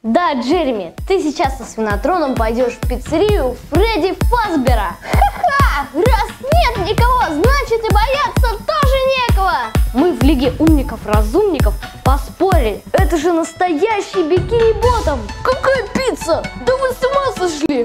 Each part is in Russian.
Да, Джереми, ты сейчас со Свинотроном пойдешь в пиццерию Фредди Фазбера. Ха-ха! Раз нет никого, значит и бояться тоже некого. Мы в Лиге умников-разумников поспорили. Это же настоящий бикини-ботом. Какая пицца? Да вы с ума сошли!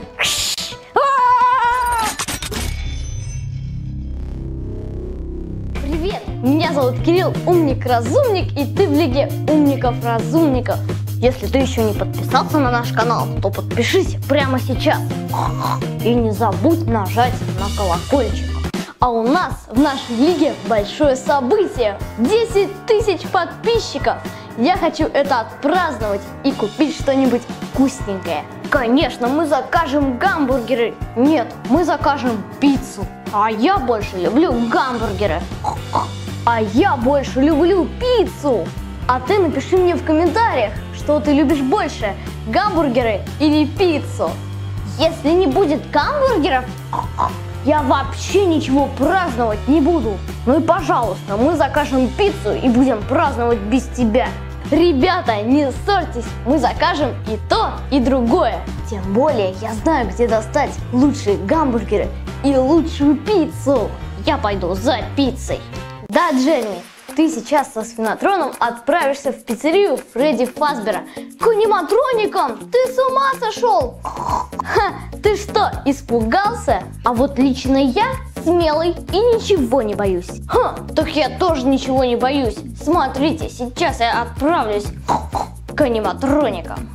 Привет, меня зовут Кирилл, умник-разумник, и ты в Лиге умников-разумников. Если ты еще не подписался на наш канал, то подпишись прямо сейчас. И не забудь нажать на колокольчик. А у нас в нашей лиге большое событие. 10 тысяч подписчиков. Я хочу это отпраздновать и купить что-нибудь вкусненькое. Конечно, мы закажем гамбургеры. Нет, мы закажем пиццу. А я больше люблю гамбургеры. А я больше люблю пиццу. А ты напиши мне в комментариях, что ты любишь больше, гамбургеры или пиццу. Если не будет гамбургеров, я вообще ничего праздновать не буду. Ну и пожалуйста, мы закажем пиццу и будем праздновать без тебя. Ребята, не ссорьтесь, мы закажем и то, и другое. Тем более я знаю, где достать лучшие гамбургеры и лучшую пиццу. Я пойду за пиццей. Да, Джереми, ты сейчас со Свинотроном отправишься в пиццерию Фредди Фазбера. К аниматроникам? Ты с ума сошел? Ха, ты что, испугался? А вот лично я смелый и ничего не боюсь. Ха, так я тоже ничего не боюсь. Смотрите, сейчас я отправлюсь к аниматроникам.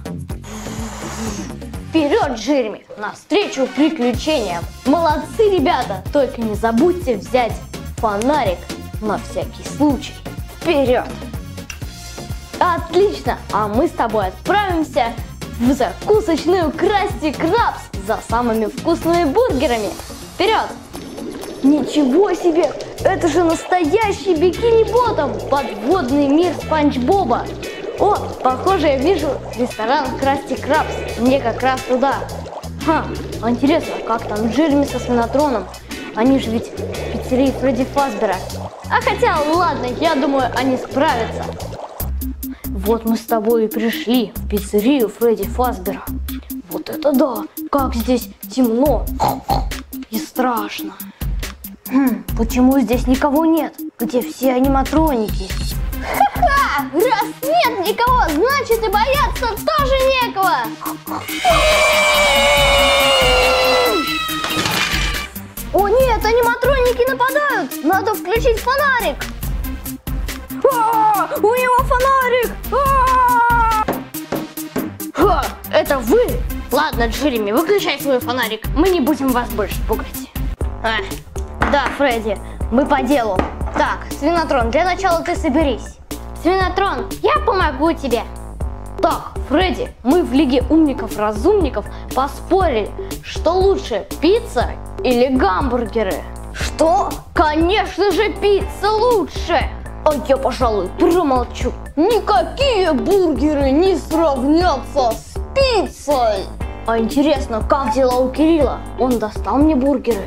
Вперед, Джереми, навстречу приключениям. Молодцы, ребята, только не забудьте взять фонарик на всякий случай. Вперед! Отлично! А мы с тобой отправимся в закусочную Красти Крабс за самыми вкусными бургерами. Вперед! Ничего себе! Это же настоящий бикини-ботом! Подводный мир Спанч Боба! О, похоже, я вижу ресторан Красти Крабс. Мне как раз туда. Ха, интересно, как там Джереми со Свинотроном? Они же ведь в пиццерии Фредди Фазбера. А хотя, ладно, я думаю, они справятся. Вот мы с тобой и пришли в пиццерию Фредди Фазбера. Вот это да! Как здесь темно и страшно. Почему здесь никого нет? Где все аниматроники? Ха-ха! Раз нет никого, значит и бояться тоже некого! О нет, аниматроники нападают! Надо включить фонарик! У него фонарик! Это вы? Ладно, Джереми, выключай свой фонарик. Мы не будем вас больше пугать. Да, Фредди, мы по делу. Так, Свинотрон, для начала ты соберись. Свинотрон, я помогу тебе. Так, Фредди, мы в Лиге умников-разумников поспорили, что лучше, пицца или гамбургеры. Что? Конечно же, пицца лучше. А я, пожалуй, промолчу. Никакие бургеры не сравнятся с пиццей. А интересно, как дела у Кирилла? Он достал мне бургеры.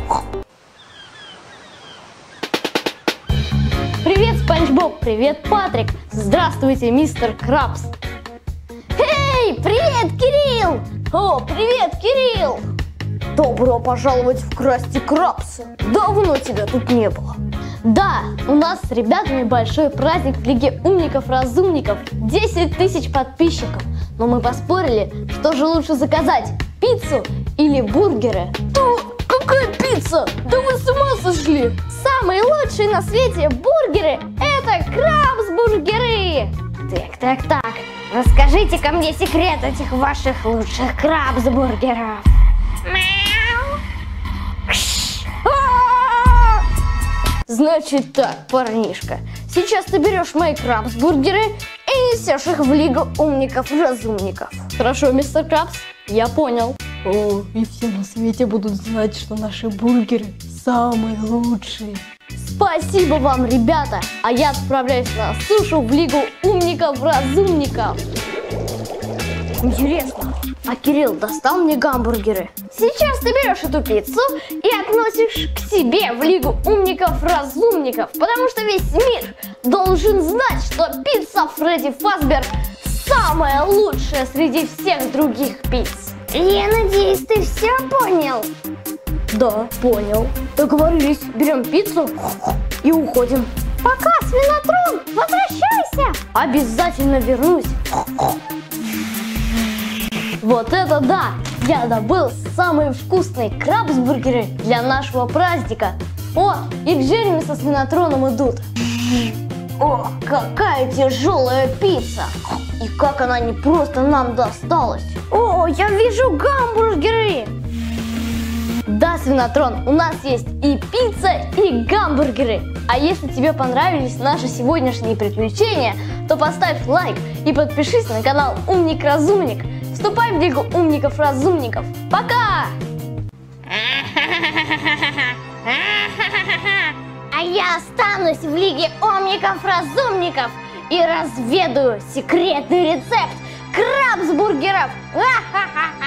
Привет, Спанч Боб, привет, Патрик. Здравствуйте, мистер Крабс. Эй, привет, Кирилл. О, привет, Кирилл. Добро пожаловать в Красти Крабс. Давно тебя тут не было. Да, у нас с ребятами большой праздник в Лиге умников-разумников. 10 тысяч подписчиков. Но мы поспорили, что же лучше заказать, пиццу или бургеры. Какая пицца? Да вы с ума сошли! Самые лучшие на свете бургеры – это крабс-бургеры. Так. Расскажите-ка мне секрет этих ваших лучших крабс-бургеров. Значит так, парнишка, сейчас ты берешь мои крабс-бургеры и несешь их в Лигу умников-разумников. Хорошо, мистер Крабс, я понял. О, и все на свете будут знать, что наши бургеры самые лучшие. Спасибо вам, ребята, а я отправляюсь на сушу в Лигу умников-разумников. Интересно, а Кирилл достал мне гамбургеры? Сейчас ты берешь эту пиццу и относишь к себе в Лигу умников-разумников, потому что весь мир должен знать, что пицца Фредди Фазбер самая лучшая среди всех других пиц. Я надеюсь, ты все понял? Да, понял. Договорились, берем пиццу и уходим. Пока, Свинотрон, возвращайся! Обязательно вернусь. Вот это да! Я добыл самые вкусные крабсбургеры для нашего праздника. О, и Джереми со Свинотроном идут. О, какая тяжелая пицца! И как она не просто нам досталась. О, я вижу гамбургеры! Да, Свинотрон, у нас есть и пицца, и гамбургеры. А если тебе понравились наши сегодняшние приключения, то поставь лайк и подпишись на канал Умник-Разумник. Вступай в Лигу Умников-Разумников. Пока! А я останусь в Лиге Умников-Разумников и разведаю секретный рецепт крабсбургеров.